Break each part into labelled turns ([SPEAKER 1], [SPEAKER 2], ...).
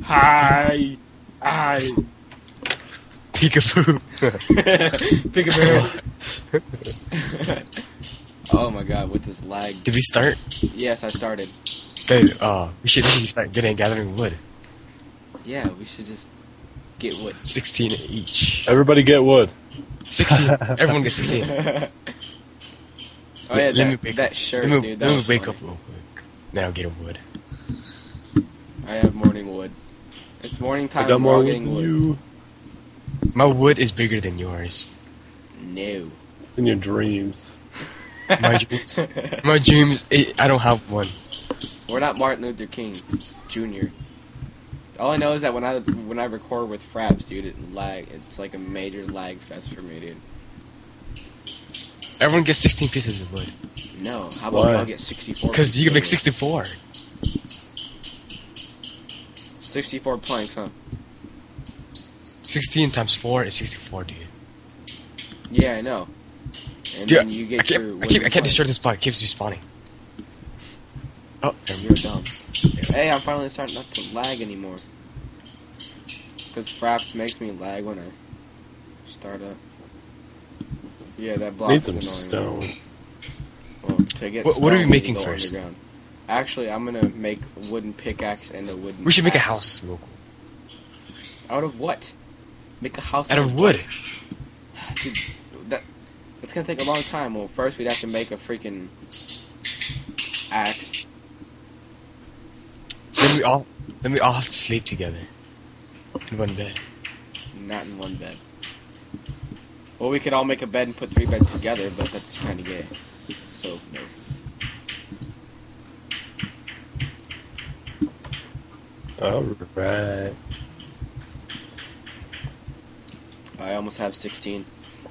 [SPEAKER 1] Hi. Hi.
[SPEAKER 2] Peekaboo.
[SPEAKER 1] Peekaboo. Oh my god, with this lag.
[SPEAKER 2] Did we start?
[SPEAKER 1] Yes, I started.
[SPEAKER 2] Babe, we should start gathering wood.
[SPEAKER 1] Yeah, we should just get wood.
[SPEAKER 2] 16 each.
[SPEAKER 3] Everybody get wood.
[SPEAKER 2] 16. Everyone gets 16.
[SPEAKER 1] Oh yeah,
[SPEAKER 2] Let me
[SPEAKER 1] that shirt,
[SPEAKER 2] let me,
[SPEAKER 1] dude.
[SPEAKER 2] let me
[SPEAKER 1] was
[SPEAKER 2] wake
[SPEAKER 1] funny.
[SPEAKER 2] up real quick. Then I'll get a wood.
[SPEAKER 1] I have morning wood. It's morning time.
[SPEAKER 3] I got
[SPEAKER 1] and we're
[SPEAKER 3] more
[SPEAKER 1] all
[SPEAKER 3] wood
[SPEAKER 1] getting
[SPEAKER 3] than
[SPEAKER 1] wood.
[SPEAKER 3] you.
[SPEAKER 2] My wood is bigger than yours.
[SPEAKER 1] No.
[SPEAKER 3] In your dreams.
[SPEAKER 2] My dreams. My dreams. I don't have one.
[SPEAKER 1] We're not Martin Luther King Jr. All I know is that when I record with Fraps, dude, it's like a major lag fest for me, dude.
[SPEAKER 2] Everyone gets 16 pieces of wood.
[SPEAKER 1] No, how about
[SPEAKER 3] Why?
[SPEAKER 1] we all get 64?
[SPEAKER 2] Because you can make
[SPEAKER 1] pieces
[SPEAKER 2] 64.
[SPEAKER 1] of wood? 64 planks, huh?
[SPEAKER 2] 16 times 4 is 64, dude.
[SPEAKER 1] Yeah, I know. And
[SPEAKER 2] Dude,
[SPEAKER 1] then you get your
[SPEAKER 2] I can't destroy this block. It keeps respawning. Oh,
[SPEAKER 1] You're dumb. Hey, I'm finally starting not to lag anymore. Because Fraps makes me lag when I start up. Yeah, that block
[SPEAKER 3] Need
[SPEAKER 1] is
[SPEAKER 3] some
[SPEAKER 1] annoying.
[SPEAKER 3] stone.
[SPEAKER 1] Well, to get
[SPEAKER 2] What are we
[SPEAKER 1] stone,
[SPEAKER 2] making
[SPEAKER 1] go
[SPEAKER 2] first?
[SPEAKER 1] underground. Actually, I'm gonna make a wooden pickaxe and a wooden.
[SPEAKER 2] we should make a
[SPEAKER 1] axe.
[SPEAKER 2] house real quick.
[SPEAKER 1] Out of what? Make a house
[SPEAKER 2] Out of wood.
[SPEAKER 1] Dude, it's gonna take a long time. Well, first we'd have to make a freaking axe.
[SPEAKER 2] Then we all have to sleep together in one bed.
[SPEAKER 1] Not in one bed. Well, we could all make a bed and put 3 beds together, but that's kind of gay. So, no.
[SPEAKER 3] Alright.
[SPEAKER 1] I almost have 16.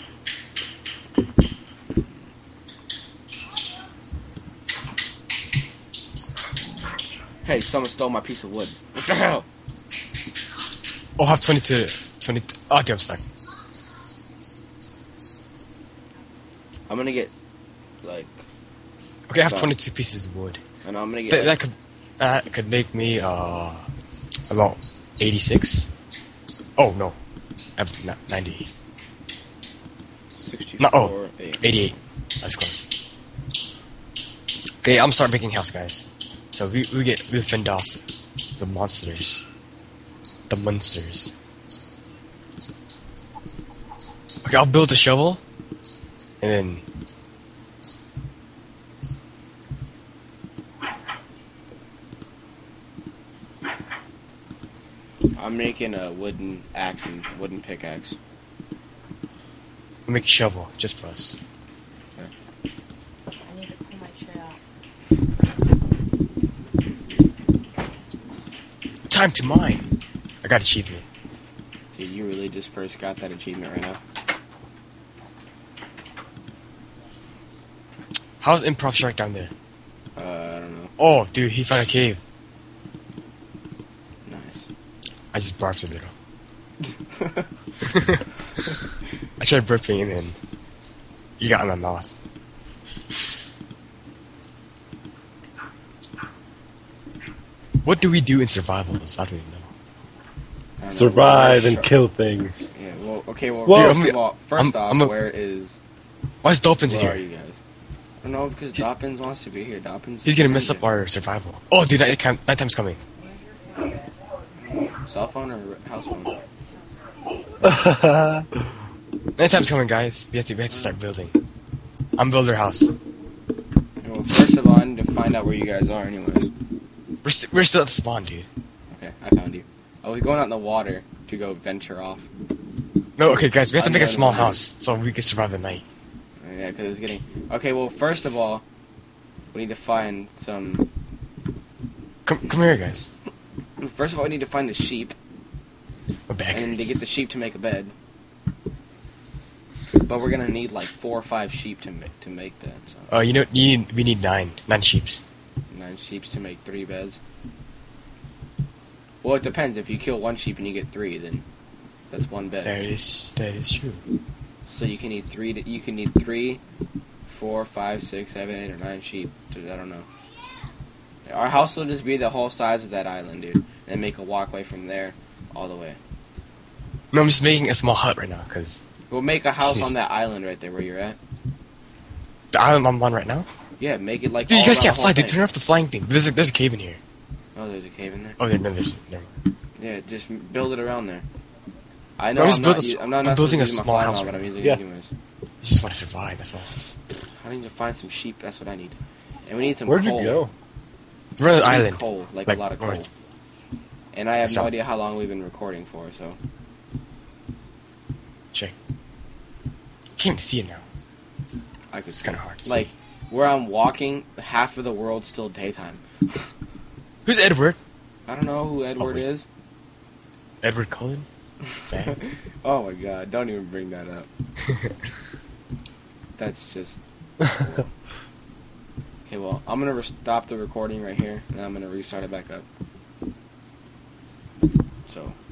[SPEAKER 1] Hey, someone stole my piece of wood. What the hell?
[SPEAKER 2] Oh, I have 22. 20. Oh, okay, I'm stuck.
[SPEAKER 1] I'm gonna get, like...
[SPEAKER 2] Okay, I have
[SPEAKER 1] Stop.
[SPEAKER 2] 22 pieces of wood.
[SPEAKER 1] And I'm gonna get...
[SPEAKER 2] That could make me about 86. Oh no, I have 90.
[SPEAKER 1] 64,
[SPEAKER 2] No, oh,
[SPEAKER 1] 8.
[SPEAKER 2] 88. That's close. Okay, I'm start making house, guys. So we fend off the monsters. The monsters. Okay, I'll build a shovel, and then
[SPEAKER 1] I'm making a wooden axe and wooden pickaxe.
[SPEAKER 2] we'll make a shovel just for us.
[SPEAKER 4] I need to pull my chair out.
[SPEAKER 2] Time to mine. I got achievement.
[SPEAKER 1] Dude, you really just first got that achievement right now?
[SPEAKER 2] How's Improv Shark down there?
[SPEAKER 1] I don't know.
[SPEAKER 2] Oh, dude, he found a cave.
[SPEAKER 1] Nice.
[SPEAKER 2] I just barfed a little. I tried burping and then you got in my mouth. What do we do in survivals? I don't even know.
[SPEAKER 1] I don't know.
[SPEAKER 3] Survive and
[SPEAKER 1] Shark.
[SPEAKER 3] kill things.
[SPEAKER 1] Yeah, well, okay, well,
[SPEAKER 3] Whoa.
[SPEAKER 1] first of all,
[SPEAKER 2] I'm a-
[SPEAKER 1] where is...
[SPEAKER 2] Why is Dolphins
[SPEAKER 1] Where are
[SPEAKER 2] here?
[SPEAKER 1] you guys? I don't know, because Doppins wants to be here. Doppins...
[SPEAKER 2] He's gonna mess up our survival. Oh, dude, nighttime's coming.
[SPEAKER 1] Cell phone or house phone?
[SPEAKER 2] Nighttime's coming, guys. We have to start building. I'm builder house.
[SPEAKER 1] Well, first of all, I need to find out where you guys are anyways.
[SPEAKER 2] We're still at the spawn, dude.
[SPEAKER 1] Okay, I found you. I was going out in the water to go venture off.
[SPEAKER 2] No, okay, guys, we have to make a small
[SPEAKER 1] Unknown.
[SPEAKER 2] house so we can survive the night.
[SPEAKER 1] Yeah, because it's getting... Okay, well, first of all, we need to find some...
[SPEAKER 2] Come here, guys.
[SPEAKER 1] First of all, we need to find the sheep,
[SPEAKER 2] We're back.
[SPEAKER 1] and to get the sheep to make a bed. But we're gonna need like 4 or 5 sheep to make that. So
[SPEAKER 2] Oh, we need 9 sheeps.
[SPEAKER 1] 9 sheep to make 3 beds. Well, it depends. If you kill 1 sheep and you get 3, then that's 1 bed.
[SPEAKER 2] That is true.
[SPEAKER 1] So you can need 3, 4, 5, 6, 7, 8, or 9 sheep. I don't know. Our house will just be the whole size of that island, dude. and make a walkway from there all the way.
[SPEAKER 2] No, I'm just making a small hut right now, because
[SPEAKER 1] We'll make a house
[SPEAKER 2] Jeez.
[SPEAKER 1] on that island right there where you're at.
[SPEAKER 2] the island I'm on right now.
[SPEAKER 1] Yeah, make it like.
[SPEAKER 2] Dude, you
[SPEAKER 1] all
[SPEAKER 2] guys
[SPEAKER 1] around
[SPEAKER 2] can't
[SPEAKER 1] the
[SPEAKER 2] fly,
[SPEAKER 1] whole
[SPEAKER 2] dude.
[SPEAKER 1] thing.
[SPEAKER 2] Turn off the flying thing. There's a cave in here.
[SPEAKER 1] Oh, there's a cave in there.
[SPEAKER 2] Oh, no, there's never mind.
[SPEAKER 1] Yeah, just build it around there. I
[SPEAKER 2] No,
[SPEAKER 1] know
[SPEAKER 2] just build a s-
[SPEAKER 1] I'm not
[SPEAKER 2] I'm building a
[SPEAKER 1] using my
[SPEAKER 2] small
[SPEAKER 1] flying
[SPEAKER 2] house
[SPEAKER 1] rod, but I'm
[SPEAKER 2] right
[SPEAKER 1] using
[SPEAKER 3] now.
[SPEAKER 1] it anyways.
[SPEAKER 2] You just want to survive, that's all.
[SPEAKER 1] I need to find some sheep. That's what I need. And we need some
[SPEAKER 3] Where'd
[SPEAKER 1] coal.
[SPEAKER 3] you go?
[SPEAKER 2] We're on the
[SPEAKER 1] We need
[SPEAKER 2] island.
[SPEAKER 1] Coal, like
[SPEAKER 2] Like
[SPEAKER 1] a lot of coal.
[SPEAKER 2] north.
[SPEAKER 1] And I have no
[SPEAKER 2] South.
[SPEAKER 1] idea how long we've been recording for, so.
[SPEAKER 2] Check. Can't even see it now.
[SPEAKER 1] I could
[SPEAKER 2] It's kind of hard to
[SPEAKER 1] Like, where I'm walking, half of the world's still daytime.
[SPEAKER 2] see. Who's Edward?
[SPEAKER 1] I don't know who Edward
[SPEAKER 2] wait.
[SPEAKER 1] is.
[SPEAKER 2] Edward Cullen? Fan?
[SPEAKER 1] Oh my god, don't even bring that up. That's just. Okay, well, I'm gonna stop the recording right here, and I'm gonna restart it back up. So.